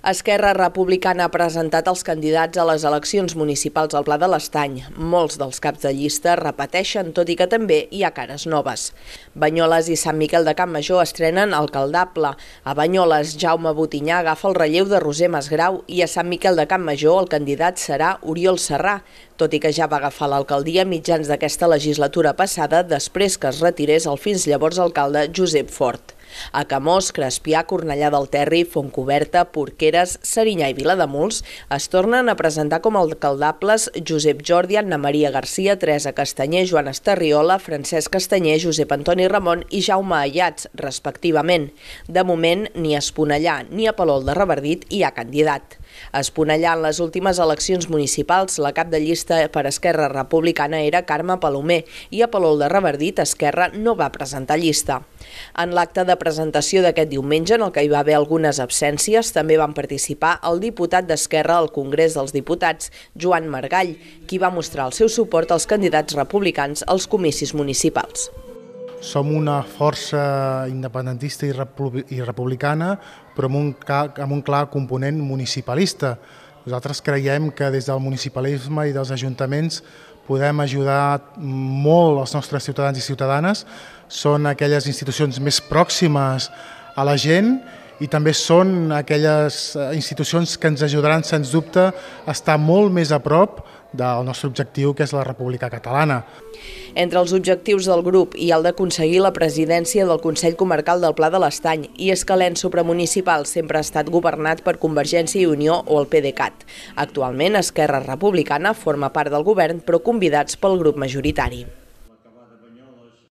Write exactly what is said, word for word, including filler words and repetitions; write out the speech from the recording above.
Esquerra Republicana ha presentat els candidats a les eleccions municipals al Pla de l'Estany. Molts dels caps de llista repeteixen, tot i que també hi ha cares noves. Banyoles i Sant Miquel de Campmajor estrenen alcaldable. A Banyoles, Jaume Botinyà agafa el relleu de Roser Masgrau i a Sant Miquel de Campmajor el candidat serà Oriol Serrà, tot i que ja va agafar l'alcaldia mitjans d'aquesta legislatura passada després que es retirés el fins llavors alcalde Josep Fort. A Camós, Crespià, Cornellà del Terri, Fontcoberta, Porqueres, Serinyà i Vilademuls es tornen a presentar com a alcaldables Josep Jordi, Anna Maria Garcia, Teresa Castanyer, Joan Estarriola, Francesc Castanyer, Josep Antoni Ramon i Jaume Ayats, respectivament. De moment, ni a Esponellà ni a Palol de Revardit hi ha candidat. A Esponellà, en les últimes eleccions municipals, la cap de llista per Esquerra Republicana era Carme Palomer i a Palol de Revardit, Esquerra no va presentar llista. En l'acte de presentació d'aquest diumenge, en el que hi va haver algunes absències, també van participar el diputat d'Esquerra al Congrés dels Diputats, Joan Margall, qui va mostrar el seu suport als candidats republicans als comicis municipals. Som una força independentista i republicana, però amb un, amb un clar component municipalista. Nosaltres creiem que des del municipalisme i dels ajuntaments podem ajudar molt els nostres ciutadans i ciutadanes. Són aquelles institucions més pròximes a la gent i també són aquelles institucions que ens ajudaran, sens dubte, a estar molt més a prop del nostre objectiu, que és la República Catalana. Entre els objectius del grup hi ha el d'aconseguir la presidència del Consell Comarcal del Pla de l'Estany, i és que l'ens supramunicipal sempre ha estat governat per Convergència i Unió o el PDeCAT. Actualment, Esquerra Republicana forma part del govern, però convidats pel grup majoritari.